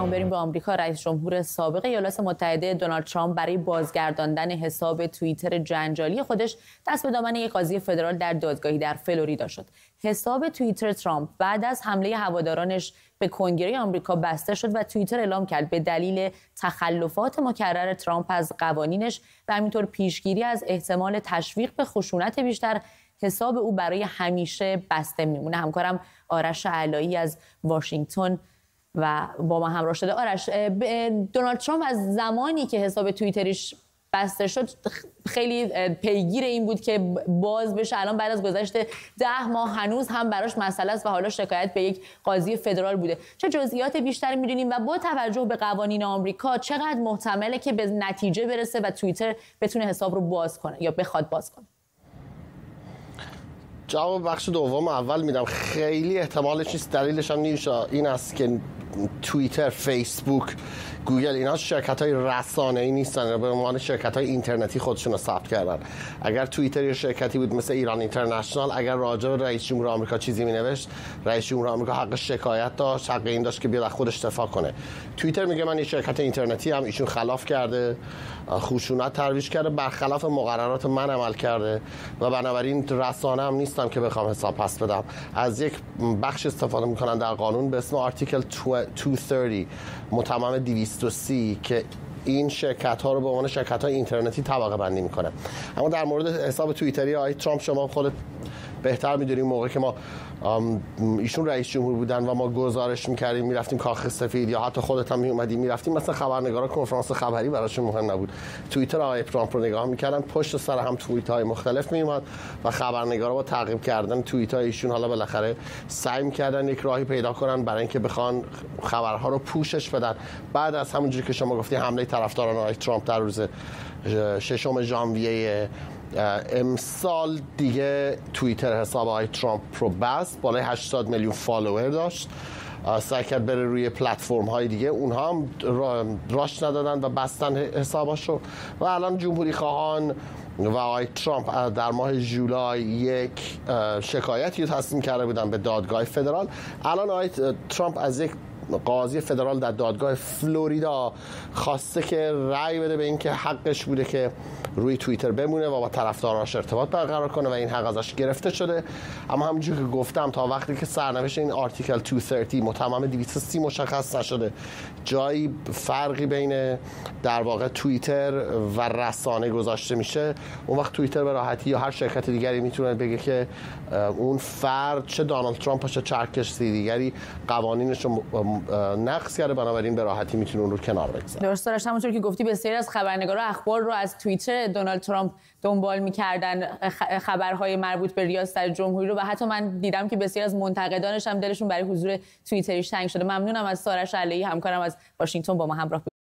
اما بریم به آمریکا. رئیس جمهور سابق ایالات متحده دونالد ترامپ برای بازگرداندن حساب توییتر جنجالی خودش دست به دامن یک قاضی فدرال در دادگاهی در فلوریدا شد. حساب توییتر ترامپ بعد از حمله هوادارانش به کنگره آمریکا بسته شد و توییتر اعلام کرد به دلیل تخلفات مکرر ترامپ از قوانینش و همینطور پیشگیری از احتمال تشویق به خشونت بیشتر، حساب او برای همیشه بسته میمونه. همکارم آرش علایی از واشنگتن و با ما همراه شده. آرش، دونالد ترامپ از زمانی که حساب توییترش بسته شد خیلی پیگیر این بود که باز بشه. الان بعد از گذشت 10 ماه هنوز هم براش مسئله است و حالا شکایت به یک قاضی فدرال بوده. چه جزئیات بیشتری می‌دونیم و با توجه به قوانین آمریکا چقدر محتمله که به نتیجه برسه و توییتر بتونه حساب رو باز کنه یا بخواد باز کنه؟ جواب بخش دوم اول میدم. خیلی احتمالش نیست. دلیلش هم این است که توییتر، فیسبوک، گوگل اینا شرکت‌های رسانه‌ای نیستن، به عنوان شرکت‌های اینترنتی خودشون رو ثبت کردن. اگر توییتر یه شرکتی بود مثل ایران اینترنشنال، اگر راجع به رئیس جمهور آمریکا چیزی می‌نوشت، رئیس جمهور آمریکا حق شکایت داشت، حق این داشت که بیاد خودش دفاع کنه. توییتر میگه من یه شرکت اینترنتی هم، ایشون خلاف کرده، خشونت ترویج کرده، برخلاف مقررات من عمل کرده و بنابراین رسانه هم نیستم که بخوام حساب پس بدم. از یک بخش استفاده می‌کنن در قانون به اسم آرتیکل 230 متمم 230 که این شرکت ها رو به عنوان شرکت های اینترنتی طبقه بندی میکنه. اما در مورد حساب توییتری آقای ترامپ شما خودت بهتر میدونیم. موقعی که ما ایشون رئیس جمهور بودن و ما گزارش میکردیم میرفتیم کاخ سفید یا حتی خودت هم میومدی میرفتیم مثلا خبرنگارا کنفرانس خبری براشون مهم نبود، توییتر آقای ترامپ رو نگاه میکردن، پشت سر هم توییت های مختلف میومد و خبرنگارا با تعقیب کردن توییت های ایشون حالا بالاخره سعی میکردن یک راهی پیدا کنن برای اینکه بخوان خبرها رو پوشش بدن. بعد از همونجوری که شما گفتی حمله طرفداران آقای ترامپ در روز 6 ژانویه امسال دیگه توییتر حساب آقای ترامپ رو بست، بالای 80 میلیون فالوور داشت، سعی کرد بره روی پلتفرم های دیگه، اونها هم راش ندادن و بستن حساباشو و الان جمهوری خواهان و آقای ترامپ در ماه ژولای یک شکایتی رو تصمیم کرده بودن به دادگاه فدرال. الان آقای ترامپ از یک قاضی فدرال در دادگاه فلوریدا خواسته که رأی بده به اینکه حقش بوده که روی توییتر بمونه و با طرفداراش ارتباط برقرار کنه و این حق ازش گرفته شده. اما همونجوری که گفتم تا وقتی که سرنوشت این آرتیکل 230 متمم 230 مشخص نشده، جایی فرقی بین در واقع توییتر و رسانه گذاشته میشه، اون وقت توییتر به راحتی یا هر شرکت دیگری میتونه بگه که اون فرد، چه دونالد ترامپ باشه چه هر کسی دیگری، قوانینش رو نقض کرده، بنابراین به راحتی میتونه اون رو کنار بگذاره. درست داشت. همونطور که گفتی بسیاری از خبرنگارا اخبار رو از توییتر دونالد ترامپ دنبال می‌کردن، خبرهای مربوط به ریاست جمهوری رو، و حتی من دیدم که بسیاری از منتقدانش هم دلشون برای حضور توییتریش تنگ شده. ممنونم از آرش علایی همکارم از واشنگتن با ما همراه بود.